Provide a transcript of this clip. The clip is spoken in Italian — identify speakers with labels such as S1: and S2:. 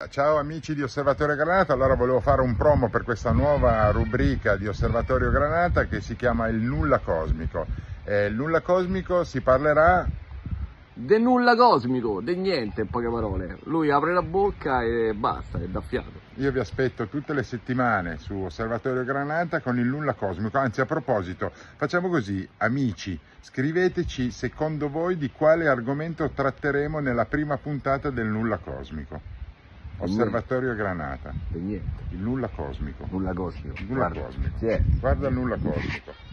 S1: Ciao amici di Osservatorio Granata, allora volevo fare un promo per questa nuova rubrica di Osservatorio Granata che si chiama il Nulla Cosmico. Il Nulla Cosmico si parlerà
S2: del nulla cosmico, del niente in poche parole. Lui apre la bocca e basta, e dà fiato.
S1: Io vi aspetto tutte le settimane su Osservatorio Granata con il Nulla Cosmico. Anzi, a proposito, facciamo così, amici, scriveteci secondo voi di quale argomento tratteremo nella prima puntata del Nulla Cosmico. Osservatorio Granata.
S2: Del niente.
S1: Il Nulla Cosmico.
S2: Nulla cosmico.
S1: Il Nulla Cosmico.
S2: Sì.
S1: Guarda il Nulla Cosmico.